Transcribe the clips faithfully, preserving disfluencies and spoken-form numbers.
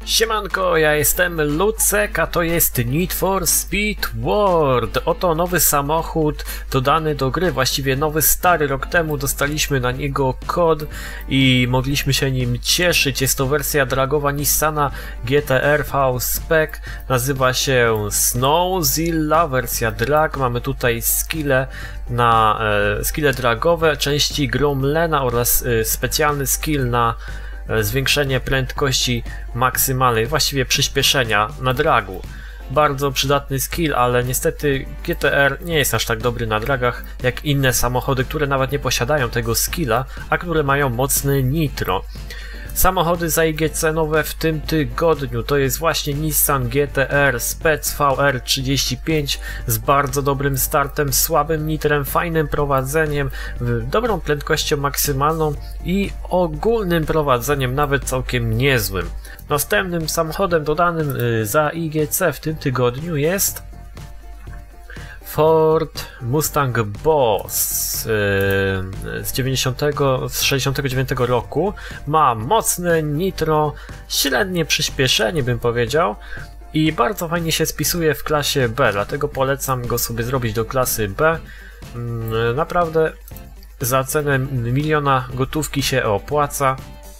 Siemanko, ja jestem Lucek, a to jest Need for Speed World. Oto nowy samochód dodany do gry, właściwie nowy stary, rok temu dostaliśmy na niego kod i mogliśmy się nim cieszyć. Jest to wersja dragowa Nissana G T R V-Spec, nazywa się Snowzilla, wersja drag. Mamy tutaj skille na e, skille dragowe, części Gromlena oraz e, specjalny skill na zwiększenie prędkości maksymalnej, właściwie przyspieszenia na dragu. Bardzo przydatny skill, ale niestety G T R nie jest aż tak dobry na dragach jak inne samochody, które nawet nie posiadają tego skilla, a które mają mocny nitro. Samochody za I G C nowe w tym tygodniu to jest właśnie Nissan G T R Spec V R trzydzieści pięć z bardzo dobrym startem, słabym nitrem, fajnym prowadzeniem, dobrą prędkością maksymalną i ogólnym prowadzeniem nawet całkiem niezłym. Następnym samochodem dodanym za I G C w tym tygodniu jest Ford Mustang Boss z, dziewięćdziesiątego, z sześćdziesiątego dziewiątego roku. Ma mocne nitro, średnie przyspieszenie bym powiedział i bardzo fajnie się spisuje w klasie B, dlatego polecam go sobie zrobić do klasy B. Naprawdę za cenę miliona gotówki się opłaca.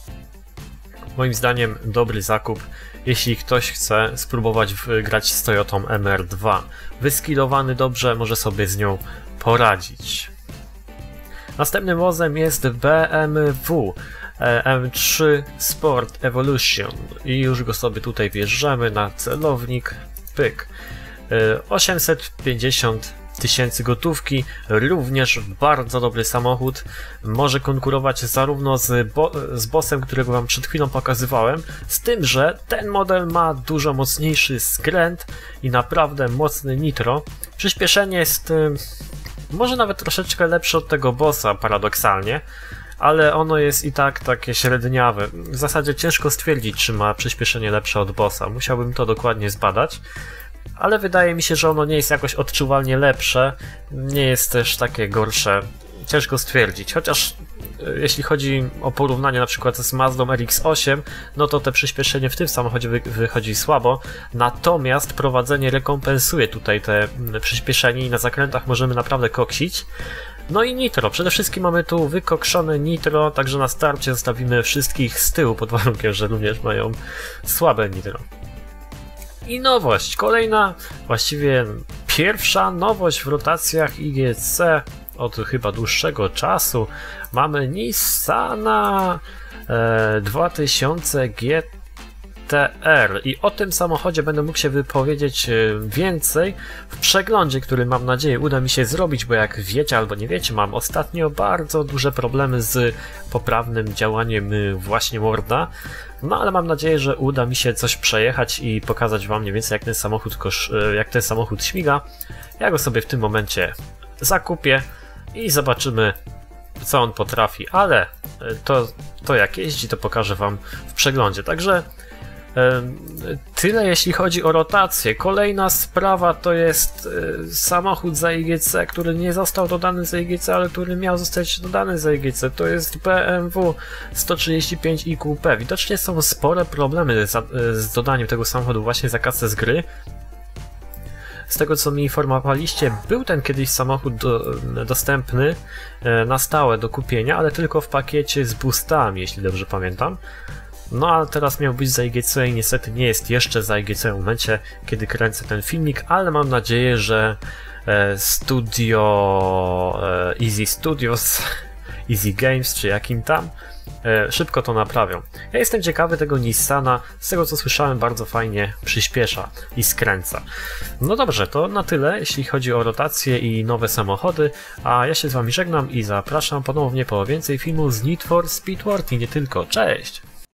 Moim zdaniem dobry zakup, jeśli ktoś chce spróbować grać z Toyotą M R dwa. Wyskillowany dobrze, może sobie z nią poradzić. Następnym wozem jest B M W M trzy Sport Evolution i już go sobie tutaj bierzemy na celownik. Pyk. osiemset pięćdziesiąt tysięcy gotówki, również bardzo dobry samochód, może konkurować zarówno z, bo z bossem, którego wam przed chwilą pokazywałem, z tym, że ten model ma dużo mocniejszy skręt i naprawdę mocny nitro. Przyspieszenie jest y, może nawet troszeczkę lepsze od tego bossa paradoksalnie, ale ono jest i tak takie średniawe. W zasadzie ciężko stwierdzić, czy ma przyspieszenie lepsze od bossa, musiałbym to dokładnie zbadać. Ale wydaje mi się, że ono nie jest jakoś odczuwalnie lepsze, nie jest też takie gorsze, ciężko stwierdzić, chociaż jeśli chodzi o porównanie na przykład z Mazdą R X osiem, no to te przyspieszenie w tym samochodzie wy wychodzi słabo, natomiast prowadzenie rekompensuje tutaj te przyspieszenie i na zakrętach możemy naprawdę koksić. No i nitro, przede wszystkim mamy tu wykokszone nitro, także na starcie zostawimy wszystkich z tyłu pod warunkiem, że również mają słabe nitro. I nowość, kolejna, właściwie pierwsza nowość w rotacjach I G C od chyba dłuższego czasu. Mamy Nissana e, dwa tysiące G T R i o tym samochodzie będę mógł się wypowiedzieć więcej w przeglądzie, który mam nadzieję uda mi się zrobić, bo jak wiecie albo nie wiecie, mam ostatnio bardzo duże problemy z poprawnym działaniem właśnie Worda. No ale mam nadzieję, że uda mi się coś przejechać i pokazać wam mniej więcej jak ten samochód, jak ten samochód śmiga. Ja go sobie w tym momencie zakupię i zobaczymy, co on potrafi, ale to, to jak jeździ, to pokażę wam w przeglądzie. Także tyle jeśli chodzi o rotację. Kolejna sprawa to jest samochód za I G C, który nie został dodany za I G C, ale który miał zostać dodany za I G C. To jest B M W sto trzydzieści pięć I Q P. Widocznie są spore problemy z, z dodaniem tego samochodu właśnie za kasę z gry. Z tego co mi informowaliście, był ten kiedyś samochód do, dostępny na stałe do kupienia, ale tylko w pakiecie z boostami, jeśli dobrze pamiętam. No ale teraz miał być za I G C i niestety nie jest jeszcze za I G C w momencie, kiedy kręcę ten filmik, ale mam nadzieję, że studio Easy Studios, Easy Games czy jakim tam, szybko to naprawią. Ja jestem ciekawy tego Nissana, z tego co słyszałem bardzo fajnie przyspiesza i skręca. No dobrze, to na tyle jeśli chodzi o rotację i nowe samochody, a ja się z wami żegnam i zapraszam ponownie po więcej filmów z Need for Speed World i nie tylko. Cześć!